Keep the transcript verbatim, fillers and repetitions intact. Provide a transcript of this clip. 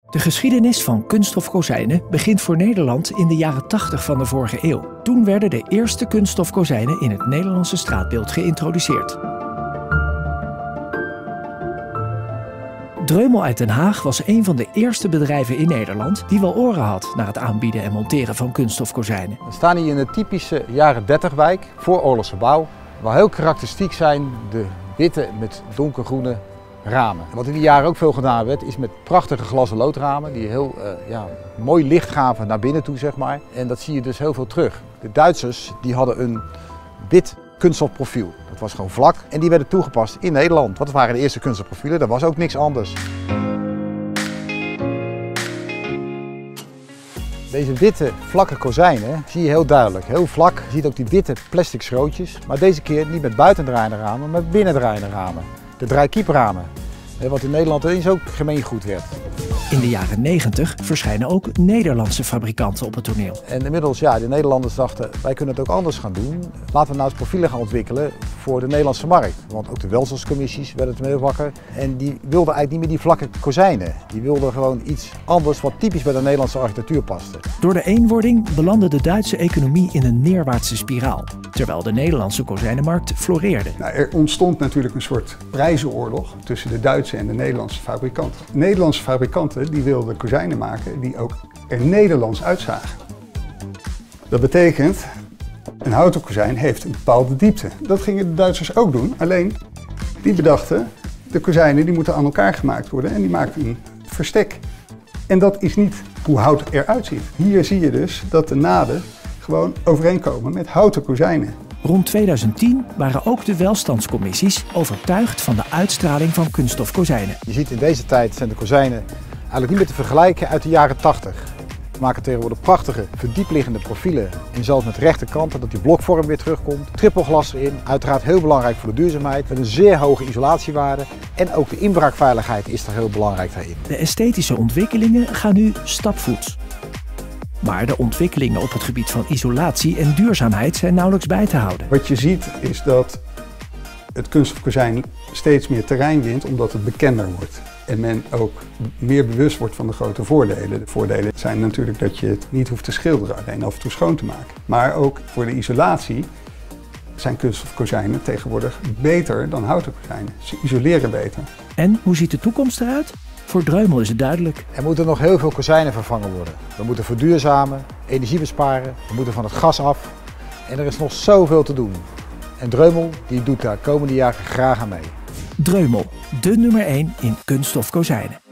De geschiedenis van kunststof kozijnen begint voor Nederland in de jaren tachtig van de vorige eeuw. Toen werden de eerste kunststof kozijnen in het Nederlandse straatbeeld geïntroduceerd. Dreumel uit Den Haag was een van de eerste bedrijven in Nederland die wel oren had naar het aanbieden en monteren van kunststof kozijnen. We staan hier in de typische jaren dertig wijk, vooroorlogse bouw, waar heel karakteristiek zijn de witte met donkergroene ramen. Wat in die jaren ook veel gedaan werd, is met prachtige glas- en loodramen die heel uh, ja, mooi licht gaven naar binnen toe, zeg maar. En dat zie je dus heel veel terug. De Duitsers die hadden een wit kunststof profiel. Dat was gewoon vlak en die werden toegepast in Nederland. Want dat waren de eerste kunststof profielen, dat was ook niks anders. Deze witte vlakke kozijnen zie je heel duidelijk, heel vlak. Je ziet ook die witte plastic schrootjes, maar deze keer niet met buitendraaiende ramen, maar met binnendraaiende ramen. De draaikiepramen, wat in Nederland eens ook gemeengoed werd. In de jaren negentig verschijnen ook Nederlandse fabrikanten op het toneel. En inmiddels, ja, de Nederlanders dachten, wij kunnen het ook anders gaan doen. Laten we nou eens profielen gaan ontwikkelen voor de Nederlandse markt. Want ook de welzijnscommissies werden ermee wakker. En die wilden eigenlijk niet meer die vlakke kozijnen. Die wilden gewoon iets anders wat typisch bij de Nederlandse architectuur paste. Door de eenwording belandde de Duitse economie in een neerwaartse spiraal. Terwijl de Nederlandse kozijnenmarkt floreerde. Nou, er ontstond natuurlijk een soort prijzenoorlog tussen de Duitse en de Nederlandse fabrikanten. De Nederlandse fabrikanten die wilden kozijnen maken die ook er Nederlands uitzagen. Dat betekent, een houten kozijn heeft een bepaalde diepte. Dat gingen de Duitsers ook doen, alleen die bedachten, de kozijnen die moeten aan elkaar gemaakt worden en die maakten een verstek. En dat is niet hoe hout eruit ziet. Hier zie je dus dat de naden gewoon overeenkomen met houten kozijnen. Rond tweeduizend tien waren ook de welstandscommissies overtuigd van de uitstraling van kunststof kozijnen. Je ziet in deze tijd zijn de kozijnen eigenlijk niet meer te vergelijken uit de jaren tachtig. We maken tegenwoordig prachtige verdiepliggende profielen en zelfs met rechte kanten dat die blokvorm weer terugkomt. Trippelglas erin, uiteraard heel belangrijk voor de duurzaamheid met een zeer hoge isolatiewaarde en ook de inbraakveiligheid is er heel belangrijk daarin. De esthetische ontwikkelingen gaan nu stapvoets. Maar de ontwikkelingen op het gebied van isolatie en duurzaamheid zijn nauwelijks bij te houden. Wat je ziet is dat het kunststof kozijn steeds meer terrein wint omdat het bekender wordt. En men ook meer bewust wordt van de grote voordelen. De voordelen zijn natuurlijk dat je het niet hoeft te schilderen, alleen af en toe schoon te maken. Maar ook voor de isolatie zijn kunststof kozijnen tegenwoordig beter dan houten kozijnen. Ze isoleren beter. En hoe ziet de toekomst eruit? Voor Dreumel is het duidelijk. Er moeten nog heel veel kozijnen vervangen worden. We moeten verduurzamen, energie besparen, we moeten van het gas af. En er is nog zoveel te doen. En Dreumel die doet daar komende jaren graag aan mee. Dreumel, de nummer één in kunststof kozijnen.